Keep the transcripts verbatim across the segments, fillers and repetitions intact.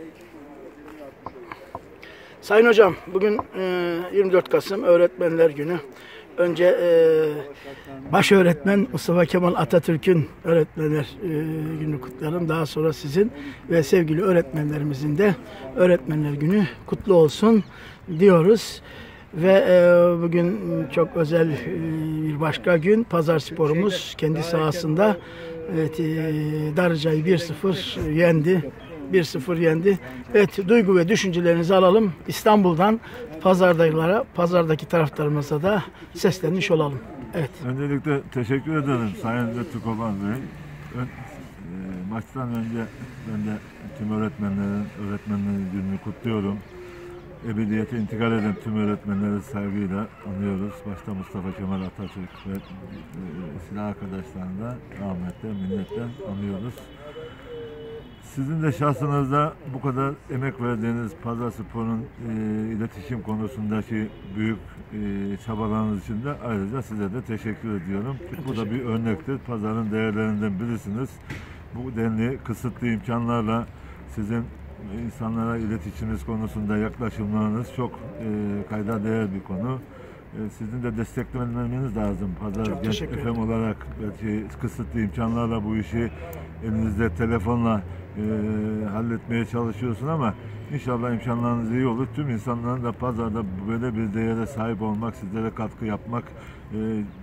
Sayın Hocam, bugün yirmi dört Kasım Öğretmenler Günü. Önce baş öğretmen Mustafa Kemal Atatürk'ün Öğretmenler Günü kutlayalım. Daha sonra sizin ve sevgili öğretmenlerimizin de Öğretmenler Günü kutlu olsun diyoruz. Ve bugün çok özel bir başka gün. Pazarsporumuz kendi sahasında evet, Darıca'yı bir sıfır yendi. bir sıfır yendi. Evet, duygu ve düşüncelerinizi alalım. İstanbul'dan pazardakilere, pazardaki taraftarımıza da seslenmiş olalım. Evet. Öncelikle teşekkür ederim Sayın Lütfü Koban Bey. Ön, e, maçtan önce ben de tüm öğretmenlerin, öğretmenlerin gününü kutluyorum. Ebediyete intikal eden tüm öğretmenleri saygıyla anıyoruz. Başta Mustafa Kemal Atatürk ve e, silah arkadaşlarını da rahmetle, minnetle anıyoruz. Sizin de şahsınızda bu kadar emek verdiğiniz Pazarspor'un e, iletişim konusundaki büyük e, çabalarınız için de ayrıca size de teşekkür ediyorum. Çünkü bu da bir örnektir. Pazarın değerlerinden birisiniz. Bu denli kısıtlı imkanlarla sizin insanlara iletişiminiz konusunda yaklaşımlarınız çok e, kayda değer bir konu. E, sizin de desteklemeniz lazım. Pazar Genç F M olarak belki kısıtlı imkanlarla bu işi elinizde telefonla e, halletmeye çalışıyorsun ama inşallah imkanlarınız iyi olur. Tüm insanların da pazarda böyle bir değere sahip olmak, sizlere katkı yapmak e, e,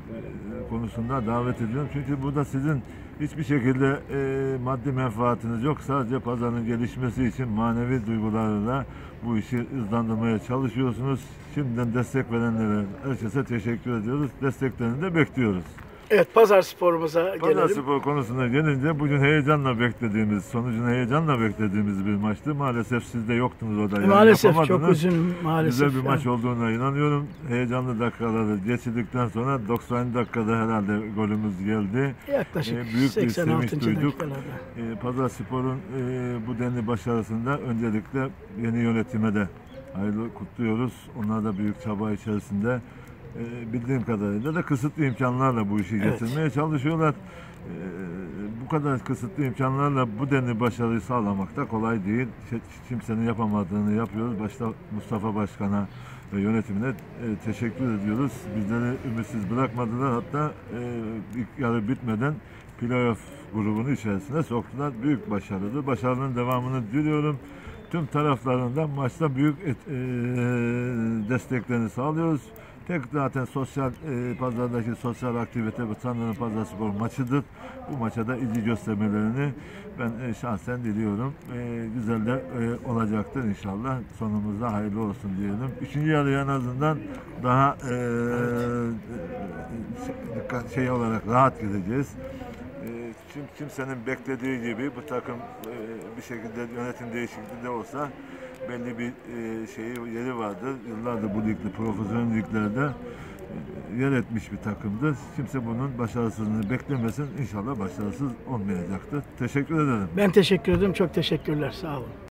konusunda davet ediyorum. Çünkü burada sizin hiçbir şekilde e, maddi menfaatiniz yok. Sadece pazarın gelişmesi için manevi duygularla bu işi hızlandırmaya çalışıyorsunuz. Şimdiden destek verenlere, herkese teşekkür ediyoruz. Desteklerini de bekliyoruz. Evet, Pazarspor'umuza gelelim. Pazarspor konusuna gelince bugün heyecanla beklediğimiz, sonucunu heyecanla beklediğimiz bir maçtı. Maalesef siz de yoktunuz o da. Yani maalesef çok üzün maalesef. Güzel bir maç olduğuna inanıyorum. Heyecanlı dakikaları geçirdikten sonra doksan dakikada herhalde golümüz geldi. Yaklaşık ee, büyük bir sevinç duyduk. Ee, Pazarspor'un e, bu denli başarısında öncelikle yeni yönetime de hayırlı kutluyoruz. Onlar da büyük çaba içerisinde. E, bildiğim kadarıyla da kısıtlı imkanlarla bu işi evet. getirmeye çalışıyorlar. E, bu kadar kısıtlı imkanlarla bu denli başarıyı sağlamak da kolay değil. Kimsenin yapamadığını yapıyoruz. Başta Mustafa Başkan'a ve yönetimine e, teşekkür ediyoruz. Bizleri ümitsiz bırakmadılar. Hatta e, ilk yarı bitmeden playoff grubunun içerisine soktular. Büyük başarıdır. Başarının devamını diliyorum. Tüm taraflarından maçta büyük et, e, desteklerini sağlıyoruz. Tek zaten sosyal e, pazardaki sosyal aktivite bu Sandıklı Pazarspor maçıdır. Bu maça da ilgi göstermelerini ben e, şahsen diliyorum. E, güzel de e, olacaktır inşallah. Sonumuzda hayırlı olsun diyelim. Üçüncü yarıya en azından daha e, e, şey olarak rahat gideceğiz. E, kim, kimsenin beklediği gibi bu takım e, bir şekilde yönetim değişikliği de olsa belli bir e, şeyi yeri vardır. Yıllardır bu ligde, profesyonel liglerde e, yer etmiş bir takımdır. Kimse bunun başarısızlığını beklemesin. İnşallah başarısız olmayacaktır. Teşekkür ederim. Ben teşekkür ederim. Çok teşekkürler. Sağ olun.